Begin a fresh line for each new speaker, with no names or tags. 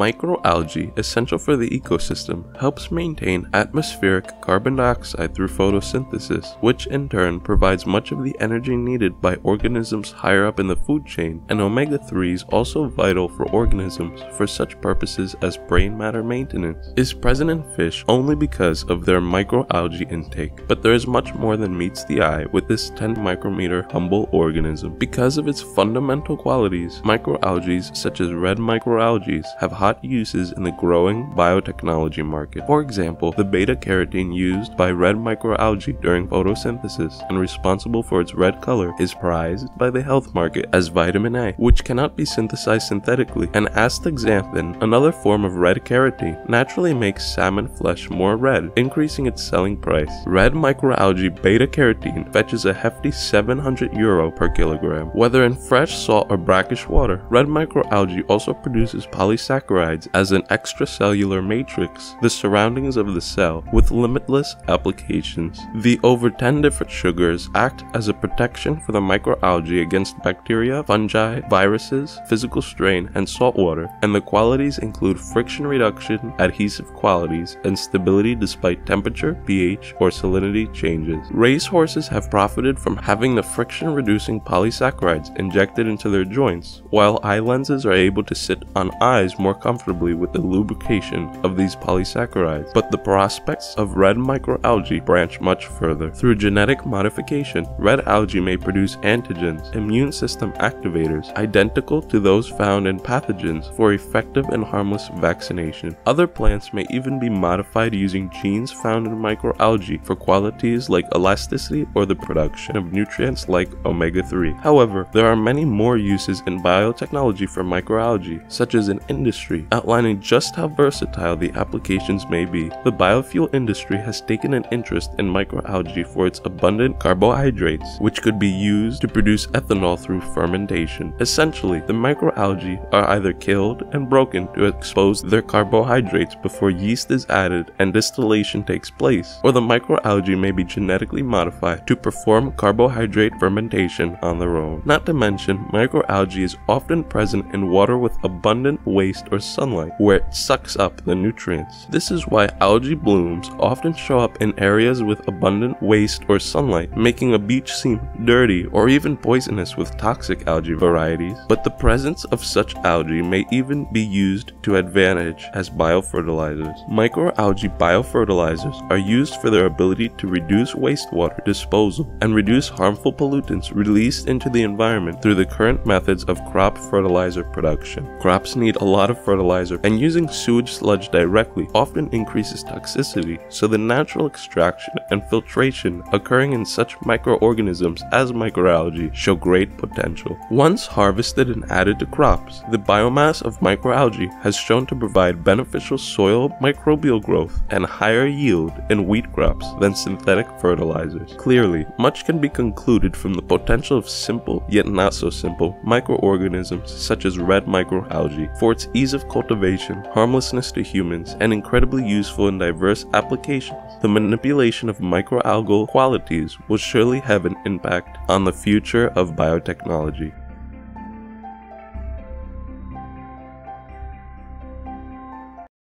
Microalgae, essential for the ecosystem, helps maintain atmospheric carbon dioxide through photosynthesis, which in turn provides much of the energy needed by organisms higher up in the food chain, and omega-3 is also vital for organisms for such purposes as brain matter maintenance. Is present in fish only because of their microalgae intake, but there is much more than meets the eye with this 10 micrometer humble organism. Because of its fundamental qualities, microalgae such as red microalgae have hot uses in the growing biotechnology market. For example, the beta-carotene used by red microalgae during photosynthesis and responsible for its red color is prized by the health market as vitamin A, which cannot be synthesized synthetically, and astaxanthin, another form of red carotene, naturally makes salmon flesh more red, increasing its selling price. Red microalgae beta-carotene fetches a hefty €700 per kilogram. Whether in fresh, salt, or brackish water, red microalgae also produces polysaccharides as an extracellular matrix, the surroundings of the cell, with limitless applications. The over 10 different sugars act as a protection for the microalgae against bacteria, fungi, viruses, physical strain, and saltwater, and the qualities include friction reduction, adhesive qualities, and stability despite temperature, pH, or salinity changes. Racehorses have profited from having the friction-reducing polysaccharides injected into their joints, while eye lenses are able to sit on eyes more comfortably with the lubrication of these polysaccharides. But the prospects of red microalgae branch much further. Through genetic modification, red algae may produce antigens, immune system activators, identical to those found in pathogens for effective and harmless vaccination. Other plants may even be modified using genes found in microalgae for qualities like elasticity or the production of nutrients like omega-3. However, there are many more uses in biotechnology for microalgae, such as in industry, outlining just how versatile the applications may be. The biofuel industry has taken an interest in microalgae for its abundant carbohydrates, which could be used to produce ethanol through fermentation. Essentially, the microalgae are either killed and broken to expose their carbohydrates before yeast is added and distillation takes place, or the microalgae may be genetically modified to perform carbohydrate fermentation on their own. Not to mention, microalgae is often present in water with abundant waste or sunlight, where it sucks up the nutrients. This is why algae blooms often show up in areas with abundant waste or sunlight, making a beach seem dirty or even poisonous with toxic algae varieties. But the presence of such algae may even be used to advantage as biofertilizers. Microalgae biofertilizers are used for their ability to reduce wastewater disposal and reduce harmful pollutants released into the environment through the current methods of crop fertilizer production. Crops need a lot of fertilizer, and using sewage sludge directly often increases toxicity, so the natural extraction and filtration occurring in such microorganisms as microalgae show great potential. Once harvested and added to crops, the biomass of microalgae has shown to provide beneficial soil microbial growth and higher yield in wheat crops than synthetic fertilizers. Clearly, much can be concluded from the potential of simple, yet not so simple, microorganisms such as red microalgae for its ease of cultivation, harmlessness to humans, and incredibly useful in diverse applications. The manipulation of microalgal qualities will surely have an impact on the future of biotechnology.